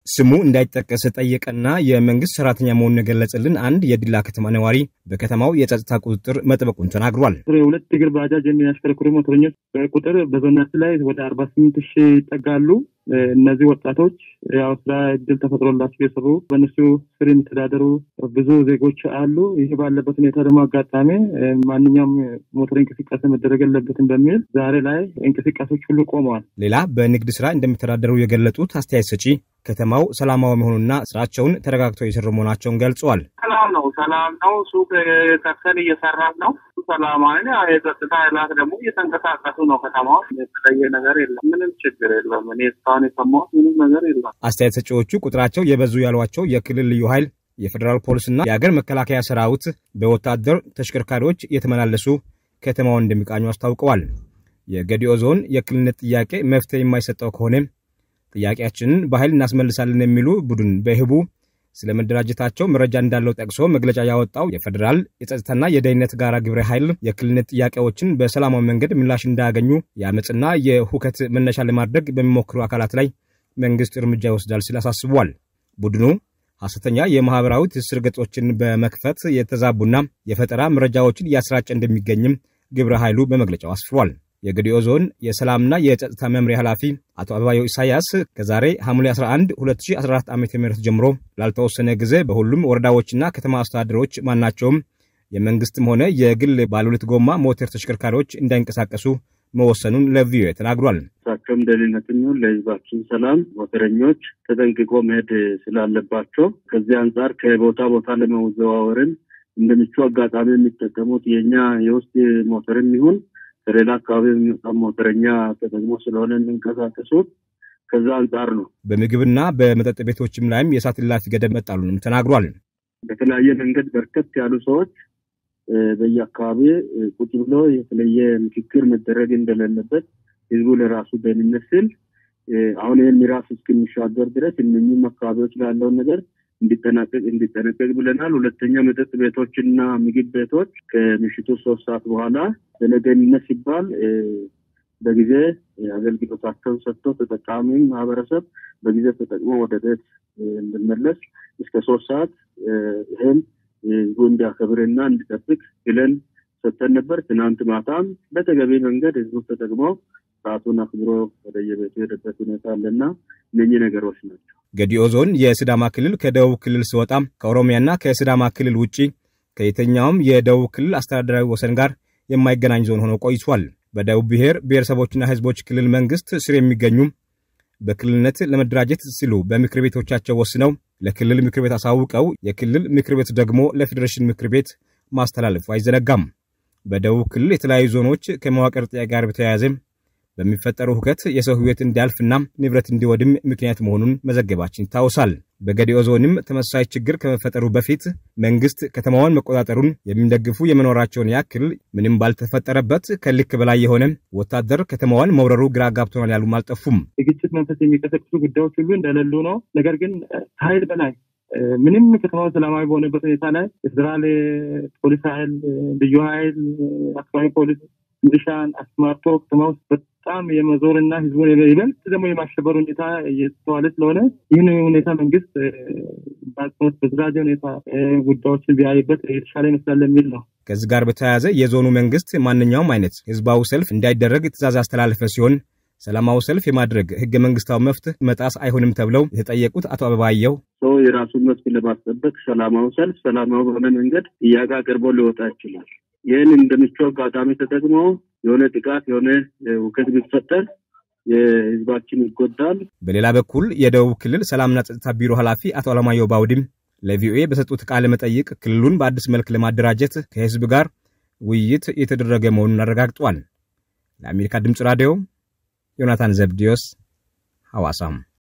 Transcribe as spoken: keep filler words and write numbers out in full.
ስሙ እንዳይጠቀስ ጠየቀና የመንግስት ሰራተኛ መሆኑን ገለጸልን አንድ የዲላ ከተማ ነዋሪ በከተማው የጸጥታ ቁጥጥር መጥበቁን ተናግሯል። ሁለት እግር ባጃጅ የሚያሽከረክሩ ሞተረኞች ቁጥር በዞናችን ላይ ወደ አርባ ስምንት ሺህ ይጠጋሉ። እነዚህ ወጣቶች ያው ስራ እድል ተፈጥሮላቸው የሰሩ በእነሱ ስር የሚተዳደሩ ብዙ ዜጎች አሉ። ይሄ ባለበት ሁኔታ ደግሞ አጋጣሚ ማንኛውም ሞተር እንቅስቃሴ መደረግ የለበትም በሚል ዛሬ ላይ እንቅስቃሴዎች ሁሉ ቆመዋል። ሌላ በንግድ ስራ እንደሚተዳደሩ የገለጹት አስተያየት ሰጪ ከተማው ሰላማዊ መሆኑና ስራቸውን ተረጋግተው እየሰሩ መሆናቸውን ገልጸዋል። ሰላም ነው ሰላም ነው ሱቅ ከፈል እየሰራን ነው። ሰላማዊ ነው። የጸጥታ ኃይላት ደግሞ እየተንቀሳቀሱ ነው። ከተማው የተለየ ነገር የለም። ምንም ችግር የለም። እኔ እስካሁን የሰማሁት ምንም ነገር የለም። አስተያየት ሰጪዎቹ ቁጥራቸው የበዙ ያሏቸው የክልል ልዩ ኃይል የፌደራል ፖሊስና የሀገር መከላከያ ሰራዊት በወታደር ተሽከርካሪዎች እየተመላለሱ ከተማውን እንደሚቃኙ አስታውቀዋል። የገዲኦ ዞን የክልልነት ጥያቄ መፍትሄ የማይሰጠው ከሆነ ጥያቄያችንን በኃይል እናስመልሳለን የሚሉ ቡድን በህቡ ስለመደራጀታቸው መረጃ እንዳለው ጠቅሶ መግለጫ ያወጣው የፌደራል የጸጥታና የደህንነት ጋራ ግብረ ኃይል የክልልነት ጥያቄዎችን በሰላማዊ መንገድ ምላሽ እንዳያገኙ ያመጽና የሁከት መነሻ ለማድረግ በሚሞክሩ አካላት ላይ መንግስት እርምጃ ይወስዳል ሲል አሳስቧል። ቡድኑ ሐሰተኛ የማህበራዊ ትስስር ገጾችን በመክፈት የተዛቡና የፈጠራ መረጃዎችን ያስራጨ እንደሚገኝም ግብረ ኃይሉ በመግለጫው አስፍሯል። የገዲኦ ዞን የሰላምና የጸጥታ መምሪያ ኃላፊ አቶ አበባዮ ኢሳያስ ከዛሬ ሐምሌ አስራ አንድ ሁለት ሺህ አስራ አራት ዓመተ ምህረት ጀምሮ ላልተወሰነ ጊዜ በሁሉም ወረዳዎችና ከተማ አስተዳደሮች ማናቸውም የመንግስትም ሆነ የግል ባለሁለት ጎማ ሞተር ተሽከርካሪዎች እንዳይንቀሳቀሱ መወሰኑን ለቪኦኤ ተናግሯል። ሳቸውም ደህንነትን ለህዝባችን ሰላም ሞተረኞች ተጠንቅቆ መሄድ ስላለባቸው ከዚህ አንፃር ከቦታ ቦታ ለመዘዋወርን እንደምቹ አጋጣሚ የሚጠቀሙት የኛ የውስጥ ሞተርም ይሁን ከሌላ አካባቢ የሚወጣ ሞተረኛ ተጠቅሞ ስለሆነ እንንቀሳቀሱት ከዛ አንፃር ነው። በምግብና በመጠጥ ቤቶችም ላይም የሰዓት እላፊ ገደብ መጣሉንም ተናግሯል። በተለያየ መንገድ በርከት ያሉ ሰዎች በየአካባቢ ቁጭ ብለው የተለየ ምክክር መደረግ እንደሌለበት ህዝቡ ለራሱ ደህንነት ሲል አሁን ይሄን ራሱ እስከሚሻገር ድረስ እነኚህ አካባቢዎች ያለው ነገር እንዲጠናቀቅ እንዲጠናቀቅ ብለናል። ሁለተኛ መጠጥ ቤቶችና ምግብ ቤቶች ከምሽቱ ሶስት ሰዓት በኋላ ለደህንነት ሲባል በጊዜ አገልግሎታቸውን ሰጥተው ተጠቃሚ ማህበረሰብ በጊዜ ተጠቅሞ ወደ ቤት እንዲመለስ እስከ ሶስት ሰዓት ይሄን ህዝቡ እንዲያከብርና እንዲጠብቅ ብለን ሰጥተን ነበር። ትናንት ማታም በተገቢ መንገድ ህዝቡ ተጠቅሞ ሰዓቱን አክብሮ ወደ የቤቱ የሄደበት ሁኔታ አለና እነኚህ ነገሮች ናቸው። ገዲኦ ዞን የሲዳማ ክልል ከደቡብ ክልል ሲወጣ ከኦሮሚያና ከሲዳማ ክልል ውጪ ከየትኛውም የደቡብ ክልል አስተዳደራዊ ወሰን ጋር የማይገናኝ ዞን ሆኖ ቆይቷል። በደቡብ ብሔር ብሔረሰቦችና ህዝቦች ክልል መንግስት ስር የሚገኙ በክልልነት ለመደራጀት ሲሉ በምክር ቤቶቻቸው ወስነው ለክልል ምክር ቤት አሳውቀው የክልል ምክር ቤት ደግሞ ለፌዴሬሽን ምክር ቤት ማስተላለፉ አይዘነጋም። በደቡብ ክልል የተለያዩ ዞኖች ከመዋቅር ጥያቄ ጋር በተያያዘ በሚፈጠሩ ሁከት የሰው ህይወት እንዲያልፍና ንብረት እንዲወድም ምክንያት መሆኑን መዘገባችን ይታወሳል። በገዲኦ ዞንም ተመሳሳይ ችግር ከመፈጠሩ በፊት መንግስት ከተማዋን መቆጣጠሩን የሚደግፉ የመኖራቸውን ያክል ምንም ባልተፈጠረበት ከልክ በላይ የሆነ ወታደር ከተማዋን መውረሩ ግራ ጋብቶናል ያሉም አልጠፉም። የግጭት መንፈስ የሚቀሰቅሱ ጉዳዮች ሁሉ እንደሌሉ ነው። ነገር ግን ኃይል በላይ ምንም ከተማው ሰላማዊ በሆነበት ሁኔታ ላይ የፌደራል ፖሊስ ኃይል፣ ልዩ ኃይል፣ አካባቢ ፖሊስ ሚሊሻን አስማርቶ ከተማው በጣም የመዞርና ህዝቡን ይበልጥ ደግሞ የማሸበር ሁኔታ እየተስተዋለ ስለሆነ ይህን ሁኔታ መንግስት ባልቶት በዝራጀ ሁኔታ ጉዳዮችን ቢያይበት የተሻለ ይመስላል የሚል ነው። ከዚህ ጋር በተያያዘ የዞኑ መንግስት ማንኛውም አይነት ህዝባዊ ሰልፍ እንዳይደረግ ትዕዛዝ አስተላለፈ ሲሆን ሰላማዊ ሰልፍ የማድረግ ህገ መንግስታዊ መፍትሄ መጣስ አይሆንም ተብለው የተጠየቁት አቶ አበባየው ሰው የራሱን መብት ለማስጠበቅ ሰላማዊ ሰልፍ ሰላማዊ በሆነ መንገድ ጥያቄ አቅርቦ ሊወጣ ይችላል። ይህን እንደምቹ አጋጣሚ ተጠቅሞ የሆነ ጥቃት የሆነ ውከት ቢፈጠር የህዝባችን ይጎዳል። በሌላ በኩል የደቡብ ክልል ሰላምና ጸጥታ ቢሮ ኃላፊ አቶ አለማየሁ ባውዲም ለቪኦኤ በሰጡት ቃለ መጠይቅ ክልሉን በአዲስ መልክ ለማደራጀት ከህዝብ ጋር ውይይት የተደረገ መሆኑን አረጋግጧል። ለአሜሪካ ድምጽ ራዲዮ ዮናታን ዘብዲዮስ ሐዋሳም